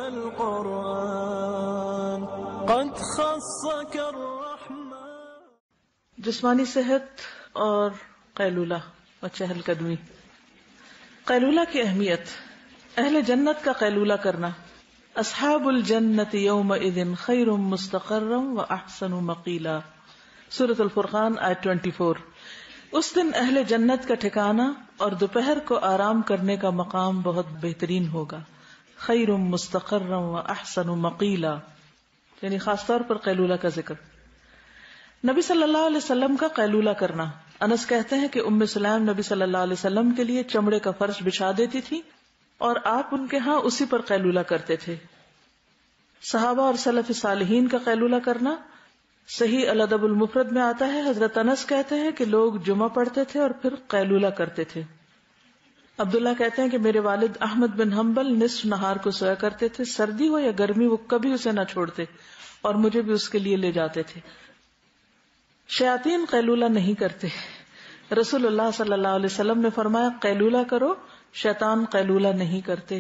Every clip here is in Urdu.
القرآن قد خصك الرحمن. جسمانی صحت اور قیلولہ و چہل قدمی. قیلولہ کی اہمیت. اہل جنت کا قیلولہ کرنا. اصحاب الجنت یومئذ خیر مستقرا واحسن مقیلا. سورۃ الفرقان آیت 24. اس دن اہل جنت کا ٹھکانہ اور دوپہر کو آرام کرنے کا مقام بہت بہترین ہوگا. خیر مستقرا واحسن مقیلا، یعنی خاص طور پر قیلولہ کا ذکر. نبی صلی اللہ علیہ وسلم کا قیلولہ کرنا. انس کہتے ہیں کہ ام سلیم نبی صلی اللہ علیہ وسلم کے لیے چمڑے کا فرش بچھا دیتی تھی اور آپ ان کے ہاں اسی پر قیلولہ کرتے تھے. صحابہ اور سلف صالحین کا قیلولہ کرنا صحیح الادب المفرد میں آتا ہے. حضرت انس کہتے ہیں کہ لوگ جمعہ پڑھتے تھے اور پھر قیلولہ کرتے تھے. عبداللہ کہتے ہیں کہ میرے والد احمد بن حنبل نصف نہار کو سویا کرتے تھے. سردی ہو یا گرمی وہ کبھی اسے نہ چھوڑتے اور مجھے بھی اس کے لیے لے جاتے تھے. شیاطین قیلولہ نہیں کرتے. رسول اللہ صلی اللہ علیہ وسلم نے فرمایا قیلولہ کرو، شیطان قیلولہ نہیں کرتے.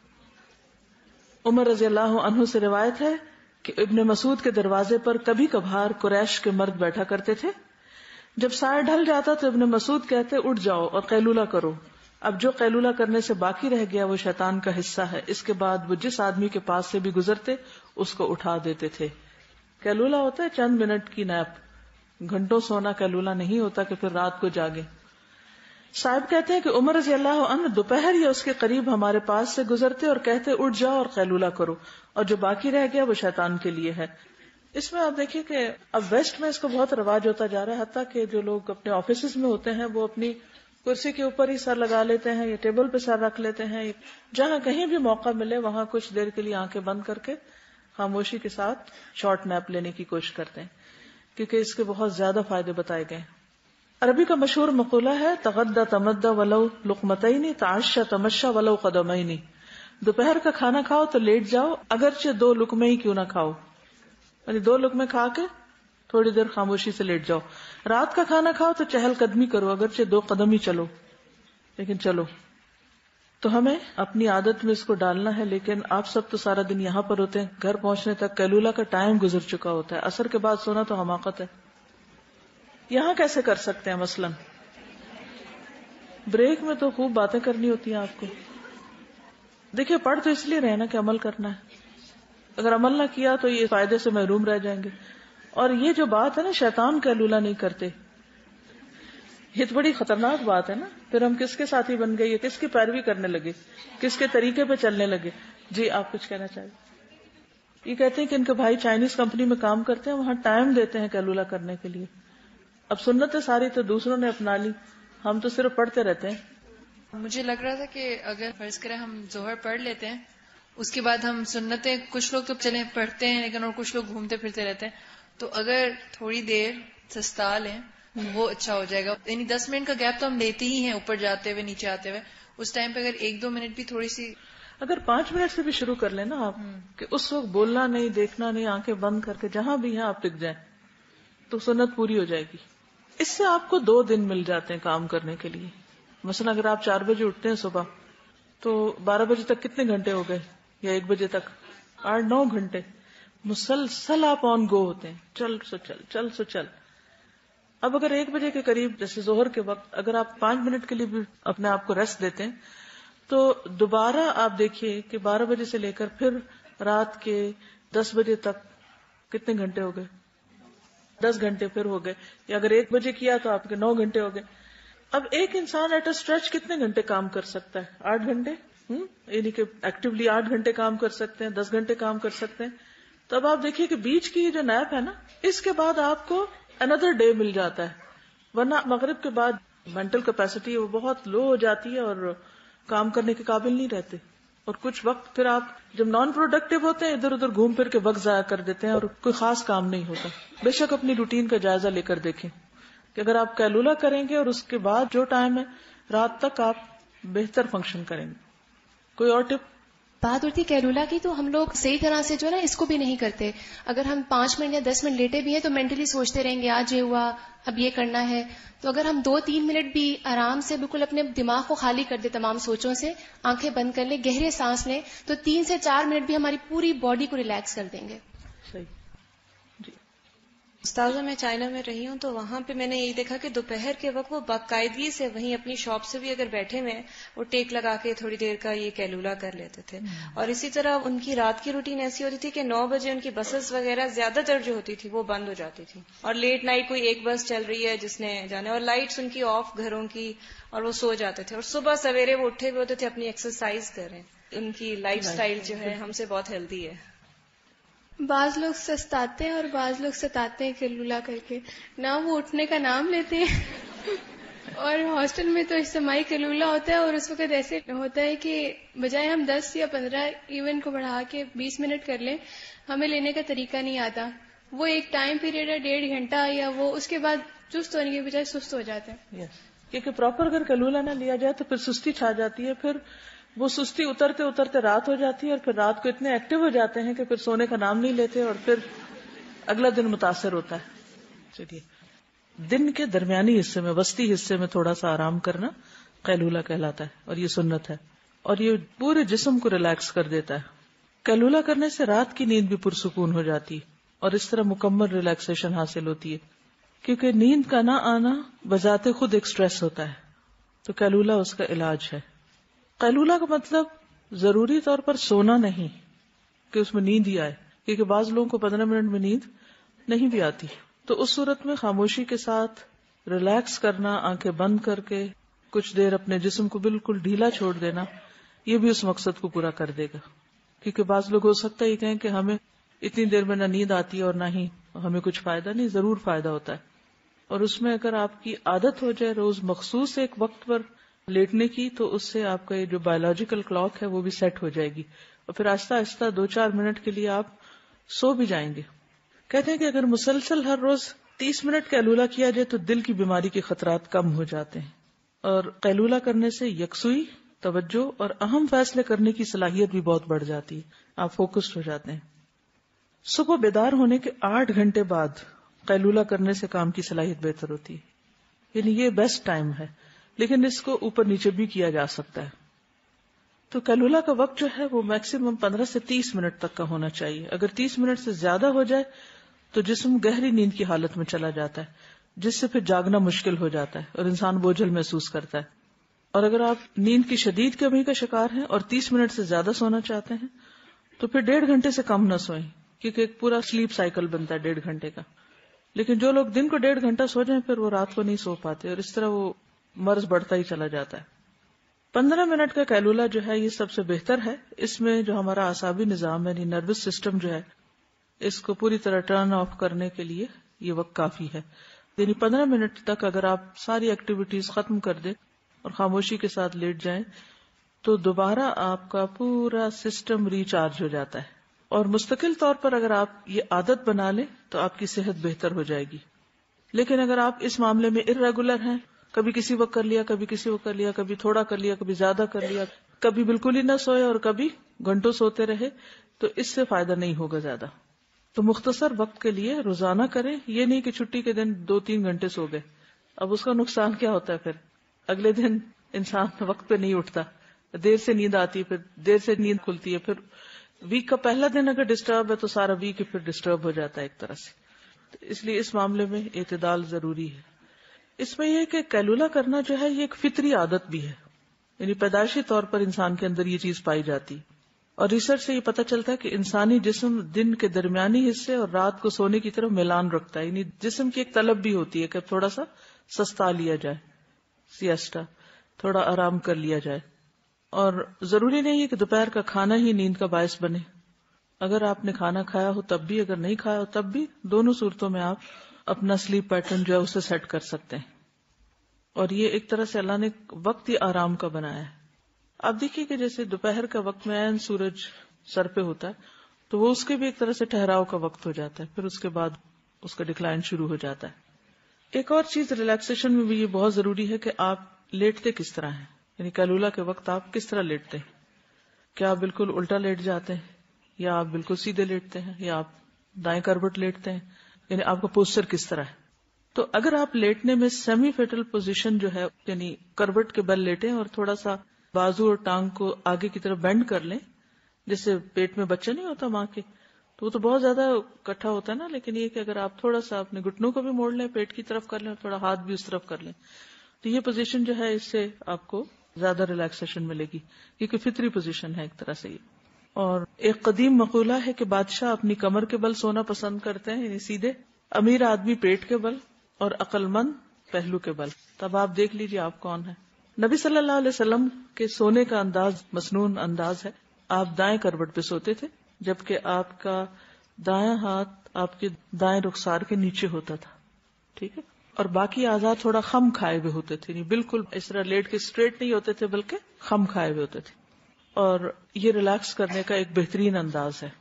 عمر رضی اللہ عنہ سے روایت ہے کہ ابن مسعود کے دروازے پر کبھی کبھار قریش کے مرد بیٹھا کرتے تھے. جب سایہ ڈھل جاتا تو ابن مسعود کہتے اٹھ جاؤ اور قیلولہ کرو. اب جو قیلولہ کرنے سے باقی رہ گیا وہ شیطان کا حصہ ہے. اس کے بعد وہ جس آدمی کے پاس سے بھی گزرتے اس کو اٹھا دیتے تھے. قیلولہ ہوتا ہے چند منٹ کی نیپ. گھنٹوں سونا قیلولہ نہیں ہوتا کہ پھر رات کو جاگے. صاحب کہتے ہیں کہ عمر رضی اللہ عنہ دوپہر یا اس کے قریب ہمارے پاس سے گزرتے اور کہتے اٹھ جاؤ اور قیلولہ کرو، اور جو باقی رہ گیا وہ شیطان کے لیے ہے. اس میں آپ دیکھیے کہ اب ویسٹ میں اس کو بہت رواج ہوتا جا رہا ہے، حتیٰ کہ جو لوگ اپنے آفیسز میں ہوتے ہیں وہ اپنی کرسی کے اوپر ہی سر لگا لیتے ہیں یا ٹیبل پہ سر رکھ لیتے ہیں. جہاں کہیں بھی موقع ملے وہاں کچھ دیر کے لیے آنکھیں بند کر کے خاموشی کے ساتھ شارٹ نیپ لینے کی کوشش کرتے ہیں، کیونکہ اس کے بہت زیادہ فائدے بتائے گئے. عربی کا مشہور مقولہ ہے تغدى تمدى ولو لقمتين تعشى تمشى ولو قدمين. دوپہر کا کھانا کھاؤ تو لیٹ جاؤ اگرچہ 2 لقمے ہی کیوں نہ کھاؤ، یعنی 2 لقمے کھا کے تھوڑی دیر خاموشی سے لیٹ جاؤ. رات کا کھانا کھاؤ تو چہل قدمی کرو اگرچہ 2 قدم ہی چلو، لیکن چلو. تو ہمیں اپنی عادت میں اس کو ڈالنا ہے. لیکن آپ سب تو سارا دن یہاں پر ہوتے ہیں، گھر پہنچنے تک قیلولہ کا ٹائم گزر چکا ہوتا ہے. عصر کے بعد سونا تو حماقت ہے. یہاں کیسے کر سکتے ہیں؟ مثلا بریک میں تو خوب باتیں کرنی ہوتی ہیں آپ کو. دیکھیے پڑھ تو اس لیے رہے نا کہ عمل کرنا ہے. اگر عمل نہ کیا تو یہ فائدے سے محروم رہ جائیں گے. اور یہ جو بات ہے نا شیطان قیلولہ نہیں کرتے، یہ تو بڑی خطرناک بات ہے نا. پھر ہم کس کے ساتھی بن گئے، کس کی پیروی کرنے لگے، کس کے طریقے پہ چلنے لگے. جی آپ کچھ کہنا چاہیے؟ یہ کہتے ہیں کہ ان کے بھائی چائنیز کمپنی میں کام کرتے ہیں، وہاں ٹائم دیتے ہیں قیلولہ کرنے کے لیے. اب سنتیں ساری تو دوسروں نے اپنا لی، ہم تو صرف پڑھتے رہتے ہیں. مجھے لگ رہا تھا کہ اگر فرض کریں ہم ظہر پڑھ لیتے ہیں، اس کے بعد ہم سنتیں کچھ لوگ تو چلیں پڑھتے ہیں لیکن اور کچھ لوگ گھومتے پھرتے رہتے ہیں، تو اگر تھوڑی دیر سستا لیں وہ اچھا ہو جائے گا. یعنی 10 منٹ کا گیپ تو ہم لیتے ہی ہیں اوپر جاتے ہوئے نیچے آتے ہوئے. اس ٹائم پہ اگر 1-2 منٹ بھی تھوڑی سی، اگر 5 منٹ سے بھی شروع کر لیں نا آپ، کہ اس وقت بولنا نہیں، دیکھنا نہیں، آنکھیں بند کر کے جہاں بھی ہیں آپ ٹک جائیں تو سنت پوری ہو جائے گی. اس سے آپ کو 2 دن مل جاتے ہیں کام کرنے کے لیے. مثلا اگر آپ 4 بجے اٹھتے ہیں صبح تو 12 بجے تک کتنے گھنٹے ہو گئے، یا 1 بجے تک 8-9 گھنٹے مسلسل آپ آن گو ہوتے ہیں، چل سو چل چل سو چل. اب اگر 1 بجے کے قریب جیسے ظہر کے وقت اگر آپ 5 منٹ کے لیے بھی اپنے آپ کو ریسٹ دیتے ہیں تو دوبارہ آپ دیکھیے کہ 12 بجے سے لے کر پھر رات کے 10 بجے تک کتنے گھنٹے ہو گئے، 10 گھنٹے پھر ہو گئے. یا اگر 1 بجے کیا تو آپ کے 9 گھنٹے ہو گئے. اب ایک انسان ایٹ اے اسٹریچ کتنے گھنٹے کام کر سکتا ہے؟ 8 گھنٹے، یعنی کہ ایکٹیولی 8 گھنٹے کام کر سکتے ہیں، 10 گھنٹے کام کر سکتے ہیں. تو اب آپ دیکھیے کہ بیچ کی جو نیپ ہے نا، اس کے بعد آپ کو another ڈے مل جاتا ہے. ورنہ مغرب کے بعد مینٹل کیپیسٹی وہ بہت لو ہو جاتی ہے اور کام کرنے کے قابل نہیں رہتے. اور کچھ وقت پھر آپ جب نان پروڈکٹیو ہوتے ہیں ادھر ادھر گھوم پھر کے وقت ضائع کر دیتے ہیں اور کوئی خاص کام نہیں ہوتا. بے شک اپنی روٹین کا جائزہ لے کر دیکھیں کہ اگر آپ قیلولہ کریں گے اور اس کے بعد جو ٹائم ہے رات تک آپ بہتر فنکشن کریں گے. کوئی اور ٹپ؟ بات ہوتی کیلولا کی، تو ہم لوگ صحیح طرح سے جو ہے نا اس کو بھی نہیں کرتے. اگر ہم 5 منٹ یا 10 منٹ لیٹے بھی ہیں تو مینٹلی سوچتے رہیں گے آج یہ ہوا، اب یہ کرنا ہے. تو اگر ہم 2-3 منٹ بھی آرام سے بالکل اپنے دماغ کو خالی کر دیں تمام سوچوں سے، آنکھیں بند کر لیں، گہرے سانس لیں، تو 3 سے 4 منٹ بھی ہماری پوری باڈی کو ریلیکس کر دیں گے. صحیح. استاذہ میں چائنا میں رہی ہوں، تو وہاں پہ میں نے یہی دیکھا کہ دوپہر کے وقت وہ باقاعدگی سے وہیں اپنی شاپ سے بھی اگر بیٹھے ہوئے وہ ٹیک لگا کے تھوڑی دیر کا یہ کیلولا کر لیتے تھے. اور اسی طرح ان کی رات کی روٹین ایسی ہوتی تھی کہ 9 بجے ان کی بسز وغیرہ زیادہ تر جو ہوتی تھی وہ بند ہو جاتی تھی، اور لیٹ نائٹ کوئی ایک بس چل رہی ہے جس نے جانا، اور لائٹس ان کی آف گھروں کی، اور وہ سو جاتے تھے، اور صبح سویرے وہ اٹھے ہوئے ہوتے تھے اپنی ایکسرسائز کریں. ان کی لائف سٹائل جو ہے ہم سے بہت ہیلدی ہے. بعض لوگ سستاتے ہیں اور بعض لوگ ستاتے ہیں کیلولا کر کے، نہ وہ اٹھنے کا نام لیتے ہیں اور ہاسٹل میں تو اجتماعی کیلولا ہوتا ہے، اور اس وقت ایسے ہوتا ہے کہ بجائے ہم 10 یا 15 ایون کو بڑھا کے 20 منٹ کر لیں، ہمیں لینے کا طریقہ نہیں آتا. وہ ایک ٹائم پیریڈ ہے 1.5 گھنٹہ، یا وہ اس کے بعد چست ہونے کے بجائے سست ہو جاتے ہیں. کیونکہ پراپر اگر کیلولا نہ لیا جائے تو پھر سستی چھا جاتی ہے، پھر وہ سستی اترتے اترتے رات ہو جاتی ہے، اور پھر رات کو اتنے ایکٹیو ہو جاتے ہیں کہ پھر سونے کا نام نہیں لیتے، اور پھر اگلا دن متاثر ہوتا ہے. چلیے، دن کے درمیانی حصے میں، وسطی حصے میں تھوڑا سا آرام کرنا قیلولہ کہلاتا ہے، اور یہ سنت ہے، اور یہ پورے جسم کو ریلیکس کر دیتا ہے. قیلولہ کرنے سے رات کی نیند بھی پرسکون ہو جاتی ہے، اور اس طرح مکمل ریلیکسیشن حاصل ہوتی ہے، کیونکہ نیند کا نہ آنا بذات خود ایک سٹریس ہوتا ہے. تو قیلولہ اس کا علاج ہے. قیلولہ کا مطلب ضروری طور پر سونا نہیں کہ اس میں نیند ہی آئے، کیونکہ بعض لوگوں کو 15 منٹ میں نیند نہیں بھی آتی. تو اس صورت میں خاموشی کے ساتھ ریلیکس کرنا، آنکھیں بند کر کے کچھ دیر اپنے جسم کو بالکل ڈھیلا چھوڑ دینا، یہ بھی اس مقصد کو پورا کر دے گا. کیونکہ بعض لوگ ہو سکتا ہے یہ کہیں کہ ہمیں اتنی دیر میں نہ نیند آتی ہے اور نہ ہی ہمیں کچھ فائدہ. نہیں، ضرور فائدہ ہوتا ہے. اور اس میں اگر آپ کی عادت ہو جائے روز مخصوص ایک وقت پر لیٹنے کی، تو اس سے آپ کا یہ جو بایولوجیکل کلاک ہے وہ بھی سیٹ ہو جائے گی، اور پھر آہستہ آہستہ 2-4 منٹ کے لیے آپ سو بھی جائیں گے. کہتے ہیں کہ اگر مسلسل ہر روز 30 منٹ قیلولہ کیا جائے تو دل کی بیماری کے خطرات کم ہو جاتے ہیں، اور قیلولہ کرنے سے یکسوئی، توجہ اور اہم فیصلے کرنے کی صلاحیت بھی بہت بڑھ جاتی ہے. آپ فوکسڈ ہو جاتے ہیں. صبح بیدار ہونے کے 8 گھنٹے بعد قیلولہ کرنے سے کام کی صلاحیت بہتر ہوتی ہے. یعنی یہ بیسٹ ٹائم ہے، لیکن اس کو اوپر نیچے بھی کیا جا سکتا ہے. تو قیلولہ کا وقت جو ہے وہ میکسیمم 15 سے 30 منٹ تک کا ہونا چاہیے. اگر 30 منٹ سے زیادہ ہو جائے تو جسم گہری نیند کی حالت میں چلا جاتا ہے، جس سے پھر جاگنا مشکل ہو جاتا ہے اور انسان بوجھل محسوس کرتا ہے. اور اگر آپ نیند کی شدید کمی کا شکار ہیں اور 30 منٹ سے زیادہ سونا چاہتے ہیں تو پھر 1.5 گھنٹے سے کم نہ سوئیں، کیونکہ ایک پورا سلیپ سائیکل بنتا ہے 1.5 گھنٹے کا. لیکن جو لوگ دن کو 1.5 گھنٹہ سو جائیں پھر وہ رات کو نہیں سو پاتے، اور اس طرح وہ مرض بڑھتا ہی چلا جاتا ہے. 15 منٹ کا قیلولہ جو ہے یہ سب سے بہتر ہے. اس میں جو ہمارا اعصابی نظام یعنی نروس سسٹم جو ہے، اس کو پوری طرح ٹرن آف کرنے کے لیے یہ وقت کافی ہے. یعنی 15 منٹ تک اگر آپ ساری ایکٹیویٹیز ختم کر دیں اور خاموشی کے ساتھ لیٹ جائیں تو دوبارہ آپ کا پورا سسٹم ریچارج ہو جاتا ہے. اور مستقل طور پر اگر آپ یہ عادت بنا لیں تو آپ کی صحت بہتر ہو جائے گی. لیکن اگر آپ اس معاملے میں ارریگولر ہیں، کبھی کسی وقت کر لیا، کبھی کسی وقت کر لیا، کبھی تھوڑا کر لیا، کبھی زیادہ کر لیا، کبھی بالکل ہی نہ سوئے اور کبھی گھنٹوں سوتے رہے، تو اس سے فائدہ نہیں ہوگا زیادہ. تو مختصر وقت کے لیے روزانہ کریں. یہ نہیں کہ چھٹی کے دن 2-3 گھنٹے سو گئے. اب اس کا نقصان کیا ہوتا ہے؟ پھر اگلے دن انسان وقت پہ نہیں اٹھتا، دیر سے نیند آتی ہے، پھر دیر سے نیند کھلتی ہے. پھر ویک کا پہلا دن اگر ڈسٹرب ہے تو سارا ویک پھر ڈسٹرب ہو جاتا ہے ایک طرح سے. اس لیے اس معاملے میں اعتدال ضروری ہے. اس میں یہ کہ قیلولہ کرنا جو ہے یہ ایک فطری عادت بھی ہے، یعنی پیدائشی طور پر انسان کے اندر یہ چیز پائی جاتی. اور ریسرچ سے یہ پتہ چلتا ہے کہ انسانی جسم دن کے درمیانی حصے اور رات کو سونے کی طرف میلان رکھتا ہے. یعنی جسم کی ایک طلب بھی ہوتی ہے کہ تھوڑا سا سستا لیا جائے، سیاسٹا، تھوڑا آرام کر لیا جائے. اور ضروری نہیں ہے کہ دوپہر کا کھانا ہی نیند کا باعث بنے. اگر آپ نے کھانا کھایا ہو تب بھی، اگر نہیں کھایا ہو تب بھی، دونوں صورتوں میں آپ اپنا سلیپ پیٹرن جو ہے اسے سیٹ کر سکتے ہیں. اور یہ ایک طرح سے اللہ نے وقت ہی آرام کا بنایا ہے. آپ دیکھیے کہ جیسے دوپہر کا وقت میں عین سورج سر پہ ہوتا ہے تو وہ اس کے بھی ایک طرح سے ٹھہراؤ کا وقت ہو جاتا ہے، پھر اس کے بعد اس کا ڈکلائن شروع ہو جاتا ہے. ایک اور چیز ریلیکسیشن میں بھی یہ بہت ضروری ہے کہ آپ لیٹتے کس طرح ہیں، یعنی قیلولہ کے وقت آپ کس طرح لیٹتے ہیں. کیا آپ بالکل الٹا لیٹ جاتے ہیں یا آپ بالکل سیدھے لیٹتے ہیں یا آپ دائیں کروٹ لیٹتے ہیں، یعنی آپ کا پوسچر کس طرح ہے. تو اگر آپ لیٹنے میں سیمی فیٹل پوزیشن جو ہے یعنی کروٹ کے بل لیٹیں اور تھوڑا سا بازو اور ٹانگ کو آگے کی طرف بینڈ کر لیں، جیسے پیٹ میں بچہ نہیں ہوتا ماں کے، تو وہ تو بہت زیادہ اکٹھا ہوتا ہے نا، لیکن یہ کہ اگر آپ تھوڑا سا اپنے گھٹنوں کو بھی موڑ لیں، پیٹ کی طرف کر لیں اور تھوڑا ہاتھ بھی اس طرف کر لیں، تو یہ پوزیشن جو ہے اس سے آپ کو زیادہ ریلیکسیشن ملے گی، کیونکہ فطری پوزیشن ہے ایک طرح سے یہ. اور ایک قدیم مقولہ ہے کہ بادشاہ اپنی کمر کے بل سونا پسند کرتے ہیں، یعنی سیدھے، امیر آدمی پیٹ کے بل اور عقل مند پہلو کے بل. تب آپ دیکھ لیجیے آپ کون ہیں. نبی صلی اللہ علیہ وسلم کے سونے کا انداز مسنون انداز ہے. آپ دائیں کروٹ پہ سوتے تھے، جبکہ آپ کا دایاں ہاتھ آپ کے دائیں رخسار کے نیچے ہوتا تھا. ٹھیک ہے، اور باقی اعضاء تھوڑا خم کھائے ہوئے ہوتے تھے، یعنی بالکل اس طرح لیٹ کے اسٹریٹ نہیں ہوتے تھے بلکہ خم کھائے ہوئے ہوتے تھے. اور یہ ریلیکس کرنے کا ایک بہترین انداز ہے.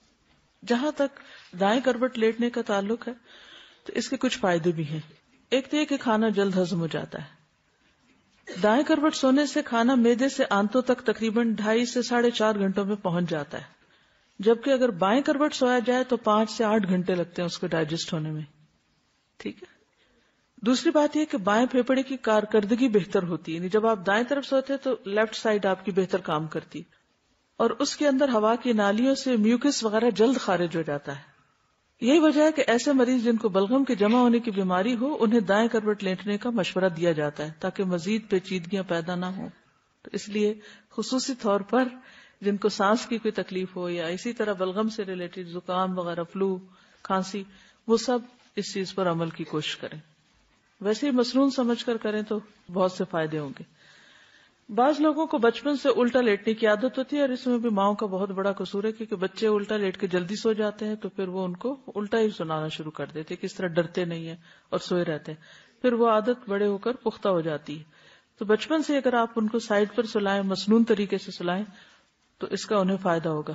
جہاں تک دائیں کروٹ لیٹنے کا تعلق ہے تو اس کے کچھ فائدے بھی ہیں. ایک تو یہ کہ کھانا جلد ہضم ہو جاتا ہے. دائیں کروٹ سونے سے کھانا معدے سے آنتوں تک تقریباً 2.5 سے 4.5 گھنٹوں میں پہنچ جاتا ہے، جبکہ اگر بائیں کروٹ سویا جائے تو 5 سے 8 گھنٹے لگتے ہیں اس کو ڈائجسٹ ہونے میں. ٹھیک ہے. دوسری بات یہ کہ بائیں پھیپھڑے کی کارکردگی بہتر ہوتی ہے، یعنی جب آپ دائیں طرف سوتے تو لیفٹ سائڈ آپ کی بہتر کام کرتی، اور اس کے اندر ہوا کی نالیوں سے میوکس وغیرہ جلد خارج ہو جاتا ہے. یہی وجہ ہے کہ ایسے مریض جن کو بلغم کے جمع ہونے کی بیماری ہو انہیں دائیں کروٹ لیٹنے کا مشورہ دیا جاتا ہے تاکہ مزید پیچیدگیاں پیدا نہ ہوں. تو اس لیے خصوصی طور پر جن کو سانس کی کوئی تکلیف ہو یا اسی طرح بلغم سے ریلیٹڈ زکام وغیرہ، فلو، کھانسی، وہ سب اس چیز پر عمل کی کوشش کریں. ویسے ہی مسنون سمجھ کر کریں تو بہت سے فائدے ہوں گے. بعض لوگوں کو بچپن سے الٹا لیٹنے کی عادت ہوتی ہے، اور اس میں بھی ماؤں کا بہت بڑا قصور ہے، کیونکہ بچے الٹا لیٹ کے جلدی سو جاتے ہیں تو پھر وہ ان کو الٹا ہی سنانا شروع کر دیتے، کس طرح ڈرتے نہیں ہیں اور سوئے رہتے ہیں. پھر وہ عادت بڑے ہو کر پختہ ہو جاتی ہے. تو بچپن سے اگر آپ ان کو سائڈ پر سلائیں، مسنون طریقے سے سلائیں، تو اس کا انہیں فائدہ ہوگا.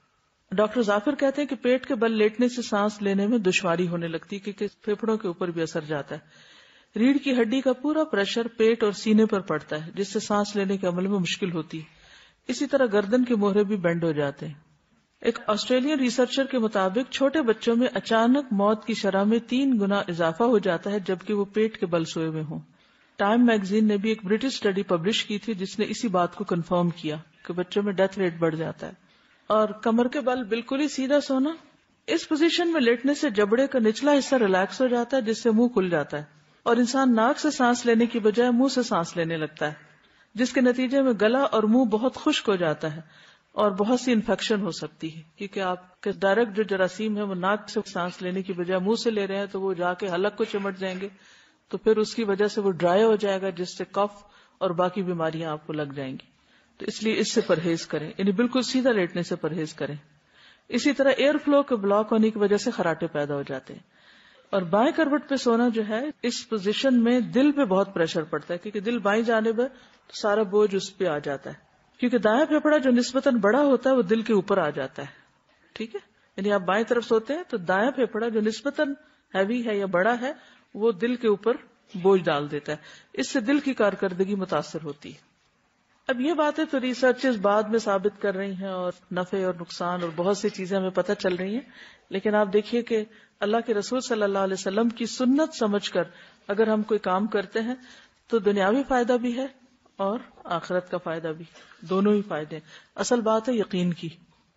ڈاکٹر ظافر کہتے ہیں کہ پیٹ کے بل لیٹنے سے سانس لینے میں دشواری ہونے لگتی ہے، کیونکہ پھیپھڑوں کے اوپر بھی اثر جاتا ہے. ریڑھ کی ہڈی کا پورا پریشر پیٹ اور سینے پر پڑتا ہے، جس سے سانس لینے کے عمل میں مشکل ہوتی ہے. اسی طرح گردن کے موہرے بھی بینڈ ہو جاتے ہیں. ایک آسٹریلین ریسرچر کے مطابق چھوٹے بچوں میں اچانک موت کی شرح میں 3 گنا اضافہ ہو جاتا ہے جبکہ وہ پیٹ کے بل سوئے ہوئے ہوں. ٹائم میگزین نے بھی ایک برٹش اسٹڈی پبلش کی تھی جس نے اسی بات کو کنفرم کیا کہ بچوں میں ڈیتھ ریٹ بڑھ جاتا ہے. اور کمر کے بل بالکل ہی سیدھا سونا، اس پوزیشن میں لیٹنے سے جبڑے کا نچلا حصہ ریلیکس ہو جاتا ہے، جس سے منہ کھل جاتا ہے اور انسان ناک سے سانس لینے کی بجائے منہ سے سانس لینے لگتا ہے، جس کے نتیجے میں گلا اور منہ بہت خشک ہو جاتا ہے اور بہت سی انفیکشن ہو سکتی ہے، کیونکہ آپ کے ڈائریکٹ جو جراثیم ہے وہ ناک سے سانس لینے کی بجائے منہ سے لے رہے ہیں تو وہ جا کے حلق کو چمٹ جائیں گے، تو پھر اس کی وجہ سے وہ ڈرائی ہو جائے گا، جس سے کف اور باقی بیماریاں آپ کو لگ جائیں گی. تو اس لیے اس سے پرہیز کریں، یعنی بالکل سیدھا لیٹنے سے پرہیز کریں. اسی طرح ایئر فلو کے بلاک ہونے کی وجہ سے خراٹے پیدا ہو جاتے ہیں. اور بائیں کروٹ پہ سونا جو ہے، اس پوزیشن میں دل پہ بہت پریشر پڑتا ہے، کیونکہ دل بائیں جانب ہے تو سارا بوجھ اس پہ آ جاتا ہے، کیونکہ دایاں پھیپھڑا جو نسبتاً بڑا ہوتا ہے وہ دل کے اوپر آ جاتا ہے. ٹھیک ہے، یعنی آپ بائیں طرف سوتے ہیں تو دایاں پھیپھڑا جو نسبتاً ہیوی ہے یا بڑا ہے وہ دل کے اوپر بوجھ ڈال دیتا ہے. اس سے دل کی کارکردگی متاثر ہوتی ہے. اب یہ باتیں تو ریسرچز بعد میں ثابت کر رہی ہیں اور نفع اور نقصان اور بہت سی چیزیں ہمیں پتہ چل رہی ہیں، لیکن آپ دیکھیے کہ اللہ کے رسول صلی اللہ علیہ وسلم کی سنت سمجھ کر اگر ہم کوئی کام کرتے ہیں تو دنیاوی فائدہ بھی ہے اور آخرت کا فائدہ بھی، دونوں ہی فائدے. اصل بات ہے یقین کی.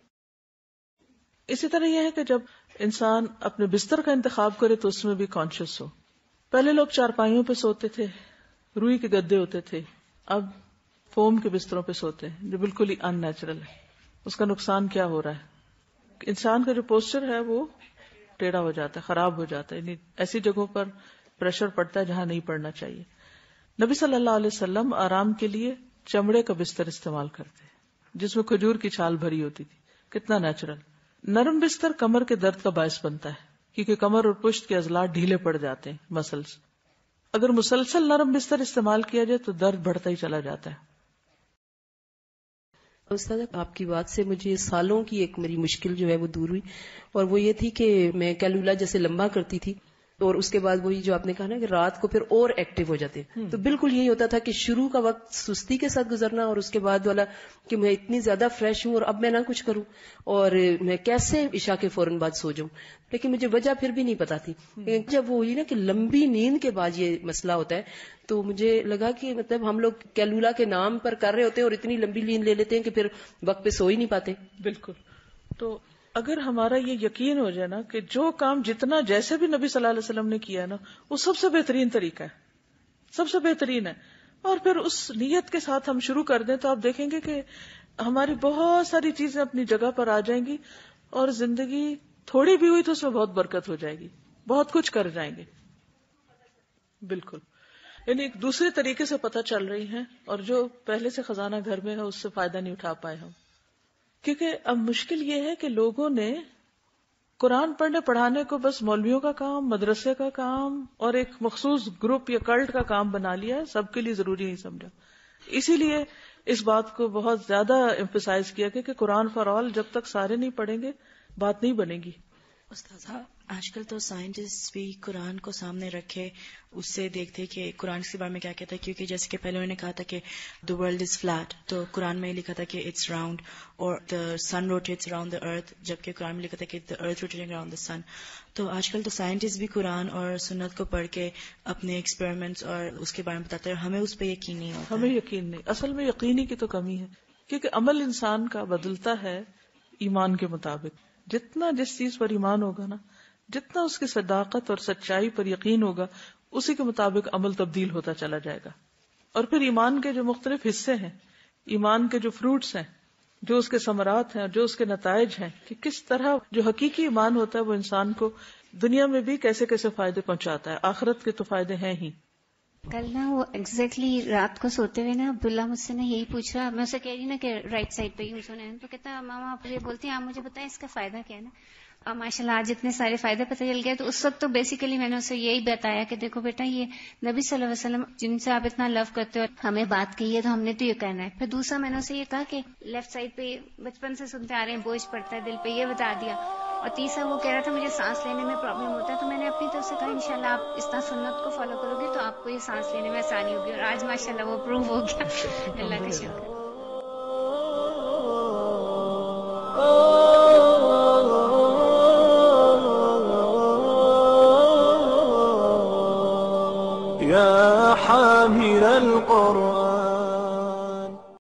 اسی طرح یہ ہے کہ جب انسان اپنے بستر کا انتخاب کرے تو اس میں بھی کانشیس ہو. پہلے لوگ چارپائیوں پہ سوتے تھے، روئی کے گدے ہوتے تھے، اب فوم کے بستروں پہ سوتے ہیں جو بالکل ہی ان نیچرل ہے. اس کا نقصان کیا ہو رہا ہے؟ انسان کا جو پوسچر ہے وہ ٹیڑھا ہو جاتا ہے، خراب ہو جاتا ہے، یعنی ایسی جگہوں پر پریشر پڑتا ہے جہاں نہیں پڑنا چاہیے. نبی صلی اللہ علیہ وسلم آرام کے لیے چمڑے کا بستر استعمال کرتے جس میں کھجور کی چھال بھری ہوتی تھی. کتنا نیچرل. نرم بستر کمر کے درد کا باعث بنتا ہے کیونکہ کمر اور پشت کے عضلات ڈھیلے پڑ جاتے ہیں، مسلس. اگر مسلسل نرم بستر استعمال کیا جائے تو درد بڑھتا ہی چلا جاتا ہے. استاد آپ کی بات سے مجھے سالوں کی ایک میری مشکل جو ہے وہ دور ہوئی، اور وہ یہ تھی کہ میں کیلولا جیسے لمبا کرتی تھی اور اس کے بعد وہی جو آپ نے کہا نا کہ رات کو پھر اور ایکٹیو ہو جاتے ہیں. تو بالکل یہی ہوتا تھا کہ شروع کا وقت سستی کے ساتھ گزرنا اور اس کے بعد والا کہ میں اتنی زیادہ فریش ہوں اور اب میں نہ کچھ کروں اور میں کیسے عشاء کے فوراً بعد سو جاؤں. لیکن مجھے وجہ پھر بھی نہیں پتا تھی. جب وہ ہوئی نا کہ لمبی نیند کے بعد یہ مسئلہ ہوتا ہے تو مجھے لگا کہ مطلب ہم لوگ کیلولا کے نام پر کر رہے ہوتے ہیں اور اتنی لمبی نیند لے لیتے ہیں کہ پھر وقت پہ سو ہی نہیں پاتے. بالکل. تو اگر ہمارا یہ یقین ہو جائے نا کہ جو کام جتنا جیسے بھی نبی صلی اللہ علیہ وسلم نے کیا نا وہ سب سے بہترین طریقہ ہے, سب سے بہترین ہے, اور پھر اس نیت کے ساتھ ہم شروع کر دیں تو آپ دیکھیں گے کہ ہماری بہت ساری چیزیں اپنی جگہ پر آ جائیں گی اور زندگی تھوڑی بھی ہوئی تو اس میں بہت برکت ہو جائے گی, بہت کچھ کر جائیں گے. بالکل. یعنی ایک دوسرے طریقے سے پتہ چل رہی ہیں اور جو پہلے سے خزانہ گھر میں ہے اس سے فائدہ نہیں اٹھا پائے ہم. کیونکہ اب مشکل یہ ہے کہ لوگوں نے قرآن پڑھنے پڑھانے کو بس مولویوں کا کام, مدرسے کا کام اور ایک مخصوص گروپ یا کلٹ کا کام بنا لیا ہے, سب کے لیے ضروری نہیں سمجھا. اسی لیے اس بات کو بہت زیادہ ایمفیسائز کیا کہ قرآن فار آل جب تک سارے نہیں پڑھیں گے بات نہیں بنے گی. استاذہ آج کل تو سائنٹسٹ بھی قرآن کو سامنے رکھے اس سے دیکھتے کہ قرآن کے بارے میں کیا کہتا ہے, کیونکہ جیسے کہ پہلے انہوں نے کہا تھا کہ the world is flat, تو قرآن میں لکھا تھا کہ it's round, اور the sun rotates around the earth, جبکہ قرآن میں لکھا تھا کہ the earth rotating around the sun. تو آج کل تو سائنٹسٹ بھی قرآن اور سنت کو پڑھ کے اپنے ایکسپیریمنٹس اور اس کے بارے میں بتاتے ہیں, اور ہمیں اس پہ یقین نہیں ہوتا. ہمیں یقین نہیں, اصل میں یقینی کی تو کمی ہے, کیونکہ عمل انسان کا بدلتا ہے ایمان کے مطابق. جتنا جس چیز پر ایمان ہوگا نا, جتنا اس کی صداقت اور سچائی پر یقین ہوگا, اسی کے مطابق عمل تبدیل ہوتا چلا جائے گا. اور پھر ایمان کے جو مختلف حصے ہیں, ایمان کے جو فروٹس ہیں, جو اس کے ثمرات ہیں, جو اس کے نتائج ہیں, کہ کس طرح جو حقیقی ایمان ہوتا ہے وہ انسان کو دنیا میں بھی کیسے کیسے فائدے پہنچاتا ہے, آخرت کے تو فائدے ہیں ہی. کل نا وہ ایگزیکٹلی رات کو سوتے ہوئے نا عبداللہ مجھ سے نا یہی پوچھ رہا, میں اسے کہہ رہی نا کہ رائٹ سائڈ پہ یوں سونا ہے, تو کہتا ماما آپ یہ بولتی ہیں, آپ مجھے بتائیں اس کا فائدہ کیا ہے نا. اور ماشاء اللہ آج اتنے سارے فائدے پتہ چل گئے. تو اس وقت تو بیسیکلی میں نے اسے یہی بتایا کہ دیکھو بیٹا, یہ نبی صلی اللہ علیہ وسلم جن سے آپ اتنا لو کرتے ہو, ہمیں بات کہی ہے تو ہم نے تو یہ کہنا ہے. پھر دوسرا میں نے اسے یہ کہا کہ لیفٹ سائڈ پہ بچپن سے سنتے آ رہے ہیں بوجھ پڑتا ہے دل پہ, یہ بتا دیا. اور تیسرا وہ کہہ رہا تھا مجھے سانس لینے میں پرابلم ہوتا ہے, تو میں نے اپنی طرف سے کہا انشاءاللہ آپ اس طرح سنت کو فالو کرو گے تو آپ کو یہ سانس لینے میں آسانی ہوگی. اور آج ماشاءاللہ وہ پروو ہو گیا. اللہ کا شکر. يا حامل القرآن